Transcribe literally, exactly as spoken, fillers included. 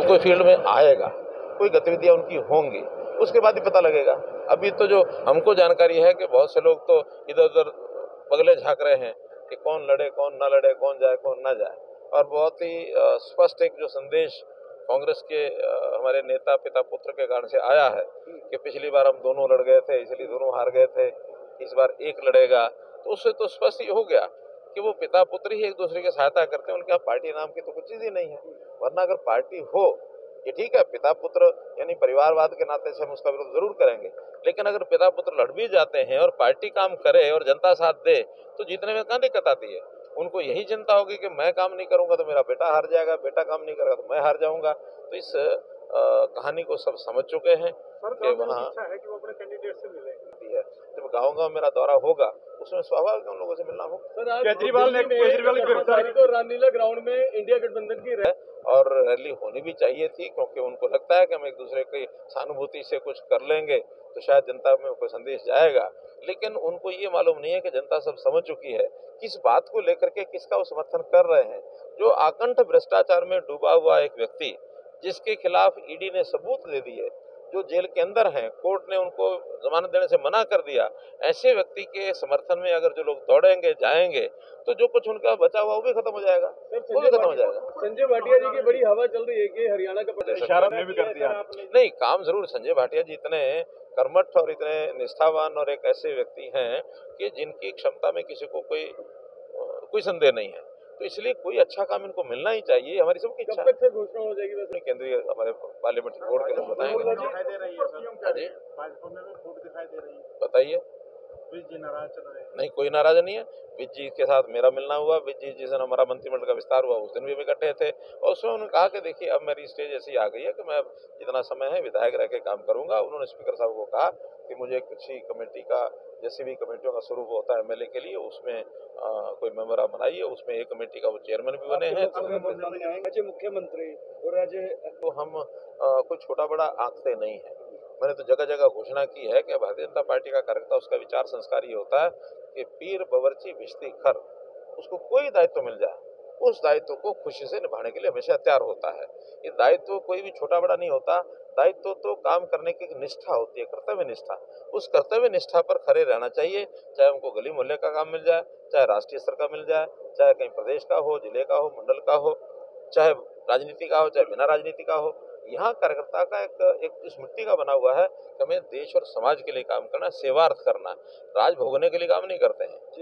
कोई फील्ड में आएगा, कोई गतिविधियां उनकी होंगी, उसके बाद ही पता लगेगा। अभी तो जो हमको जानकारी है कि बहुत से लोग तो इधर उधर बगले झांक रहे हैं कि कौन लड़े कौन ना लड़े, कौन जाए कौन ना जाए। और बहुत ही स्पष्ट एक जो संदेश कांग्रेस के हमारे नेता पिता पुत्र के कारण से आया है कि पिछली बार हम दोनों लड़ गए थे इसलिए दोनों हार गए थे, इस बार एक लड़ेगा, तो उससे तो स्पष्ट ही हो गया कि वो पिता पुत्र ही एक दूसरे की सहायता करते हैं। उनके यहाँ पार्टी नाम की तो कुछ चीज ही नहीं है। वरना अगर पार्टी हो, ये ठीक है, पिता पुत्र यानी परिवारवाद के नाते से हम उसका विरोध जरूर करेंगे, लेकिन अगर पिता पुत्र लड़ भी जाते हैं और पार्टी काम करे और जनता साथ दे तो जीतने में कहाँ दिक्कत आती है। उनको यही चिंता होगी कि मैं काम नहीं करूंगा तो मेरा बेटा हार जाएगा, बेटा काम नहीं करेगा तो मैं हार जाऊंगा। तो इस आ, कहानी को सब समझ चुके हैं कि वहाँ है कि वो अपने कैंडिडेट से मिले। जब गाँव गाँव मेरा दौरा होगा उसमें स्वाभाविक उन लोगों से मिलना होगा। केजरीवाल ने केजरीवाल की गिरफ्तारी तो रामलीला ग्राउंड में इंडिया गठबंधन की है और रैली होनी भी चाहिए थी, क्योंकि उनको लगता है कि हम एक दूसरे की सहानुभूति से कुछ कर लेंगे तो शायद जनता में कोई संदेश जाएगा। लेकिन उनको ये मालूम नहीं है कि जनता सब समझ चुकी है किस बात को लेकर के किसका वो समर्थन कर रहे हैं। जो आकंठ भ्रष्टाचार में डूबा हुआ एक व्यक्ति जिसके खिलाफ ईडी ने सबूत दे दिए, जो जेल के अंदर हैं, कोर्ट ने उनको जमानत देने से मना कर दिया, ऐसे व्यक्ति के समर्थन में अगर जो लोग दौड़ेंगे जाएंगे तो जो कुछ उनका बचा हुआ वो भी खत्म हो जाएगा, वो भी खत्म हो जाएगा। संजय भाटिया जी की बड़ी हवा चल रही है कि हरियाणा का इशारा भी कर दिया। नहीं, काम जरूर संजय भाटिया जी इतने कर्मठ और इतने निष्ठावान और एक ऐसे व्यक्ति हैं कि जिनकी क्षमता में किसी को कोई कोई संदेह नहीं है, तो इसलिए कोई अच्छा काम इनको मिलना ही चाहिए, हमारी सबकी इच्छा। कब तक से घोषणा हो जाएगी वैसे? केंद्रीय हमारे पार्लियामेंट्री बोर्ड के लोग बताएंगे। बताइए। जी नाराज चल रहे हैं? नहीं, कोई नाराज नहीं है। विज जी के साथ मेरा मिलना हुआ, विज जी जिस दिन हमारा मंत्रिमंडल का विस्तार हुआ उस दिन भी हम इकट्ठे थे और उसमें उन्होंने कहा कि देखिए अब मेरी स्टेज ऐसी आ गई है कि मैं अब जितना समय है विधायक रह के काम करूंगा। उन्होंने स्पीकर साहब को कहा कि मुझे किसी कमेटी का, जैसे भी कमेटियों का स्वरूप होता है एमएलए के लिए, उसमें आ, कोई मेंबर आप बनाइए, उसमें एक कमेटी का वो चेयरमैन भी बने हैं। मुख्यमंत्री और राज्य तो हम आ, कोई छोटा बड़ा आंकते नहीं है। मैंने तो जगह जगह घोषणा की है कि भारतीय जनता पार्टी का कार्यकर्ता, उसका विचार संस्कार ये होता है कि पीर बवर्ची भिश्ती खर, उसको कोई दायित्व मिल जाए उस दायित्व को खुशी से निभाने के लिए हमेशा तैयार होता है। ये दायित्व कोई भी छोटा बड़ा नहीं होता, दायित्व तो काम करने की निष्ठा होती है, कर्तव्य निष्ठा। उस कर्तव्य निष्ठा पर खड़े रहना चाहिए, चाहे उनको गली मोहल्ले का काम मिल जाए, चाहे राष्ट्रीय स्तर का मिल जाए, चाहे कहीं प्रदेश का हो, जिले का हो, मंडल का हो, चाहे राजनीति का हो, चाहे बिना राजनीति का हो। यहाँ कार्यकर्ता का एक एक इस मिट्टी का बना हुआ है कि हमें देश और समाज के लिए काम करना, सेवार्थ करना, राज भोगने के लिए काम नहीं करते हैं।